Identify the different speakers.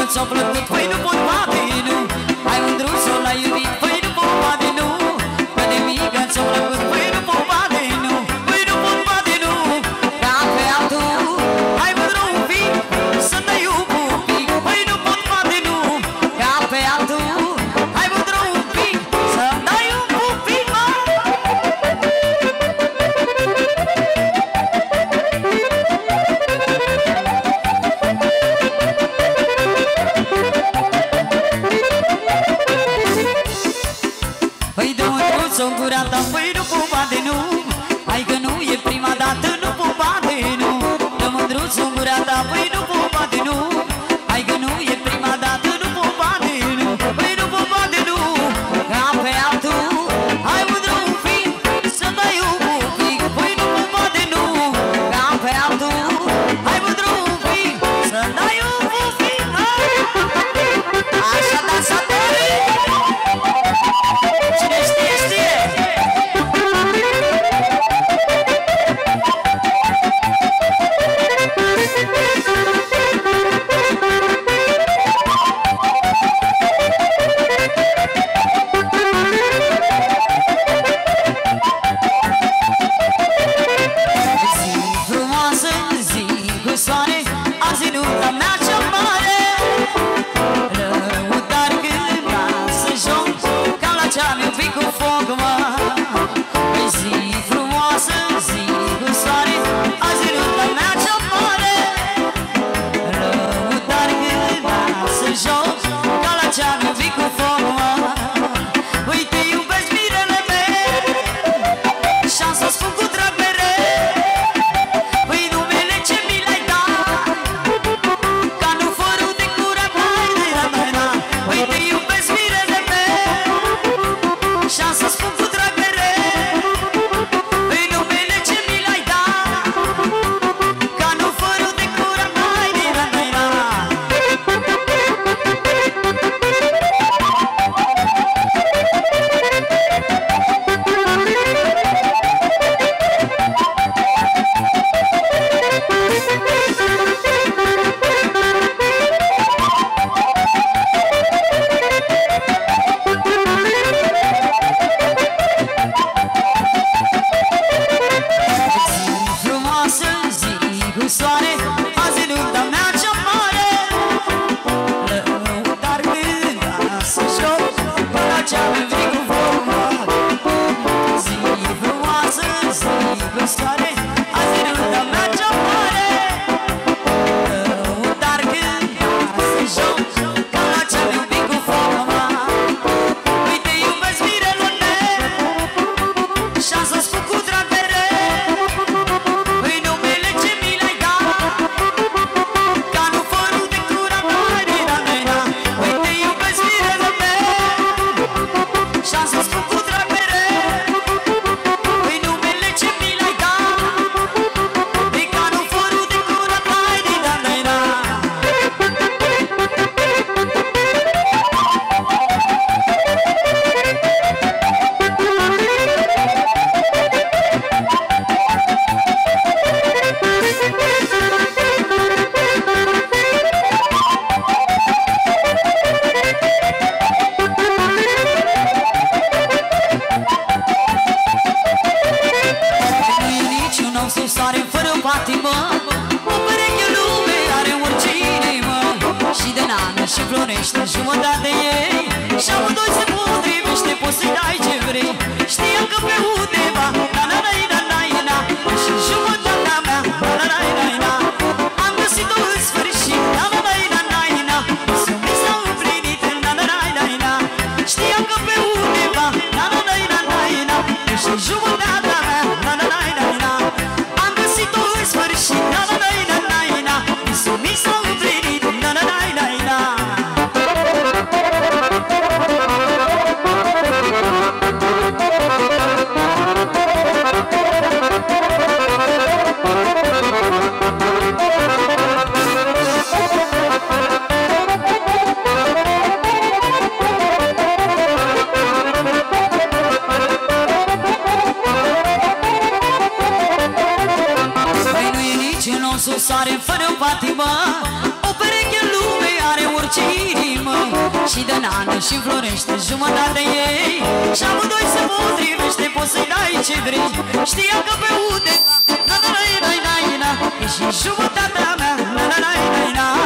Speaker 1: ți-a plăcut, păi nu pot bate, nu. Ai mândruț-o, l-ai iubit, păi nu pot bate, nu. Că de mică ți-a plăcut, păi nu pot bate, nu. Păi nu pot bate, nu. Ca pe altul, hai mândru un pic, să te iub un pic, păi nu pot bate, nu. Ca pe altul, hai mândru un pic, să-mi dai un pic, mă. Păi dă mândruț-o în gura ta, păi nu pot bate, nu. Hai că nu e prima dată, nu pot bate, nu. Dă mândruț-o în gura ta, păi nu pot bate, nu. Hai că nu e prima dată, nu pot bate, nu. Păi nu pot bate, nu. Ca pe altul, hai mândru un pic, să dai un pic, păi nu pot bate, nu. Ca pe altul, hai mândru un pic, să dai un pic, așa dansatori. Cine știe, știe. Zi frumoasă, zi cu soare, azi e nunta mea cea mare. Lăutar când să joc, ca la ce-am iubit cu foc, mă. Păi zi frumoasă, zi cu soare, azi e nunta mea cea mare. Lăutar când să joc, ca la ce-am iubit cu foc, mă. Uite, iubesc mirele meu și-am să spun cu drag mereu. Păi numele ce mi l-ai dat, ca nu fără de cură, mai. Uite, iubesc mirele meu și-am să spun cu drag mereu. Păi numele ce mi l-ai dat, ca nu fără de cură, mai. Frumoasă zi cu soare, azi e nunta mea cea mare. Lăutar când să joc, până ce-am iubit cu foc. Zi frumoasă, zi cu soare, azi e nunta mea cea mare. Lăutar când să joc, până ce-am iubit cu foc. Uite, iubesc mirele meu și-am să spun cu drag mereu. Păi numele ce mi l-ai dat, ca nu fără de cură, mai. Uite, iubesc mirele meu și-am să spun cu drag mereu. Păi numele ce mi l-ai dat, ca nu fără de cură, mai. Nu e niciun om sub soare fără patimă, o pereche lume are oricine, mă. Și de nană și florește jumătate ei, și amândoi se potrivește, poți să-i dai ce vrei. Știam că pe undeva, na-na-na-na-na-na, și jumătatea mea, na-na-na-na-na, am găsit-o în sfârșit, na-na-na-na-na-na, să-mi s-au împlinit, na-na-na-na-na. Știam că pe undeva, na-na-na-na-na-na, și jumătatea mea, na-na-na-na-na, am găsit-o în sfârșit, na-na-na-na-na-na, să-mi s-au împlinit, na-na-na-na-na. Și de nană și înflorește jumătatea ei. Și amândoi se potrivește, poți să-i dai ce vrei. Știa că pe undeva, na-na-na-na-na-na, e și jumătatea mea, na-na-na-na-na.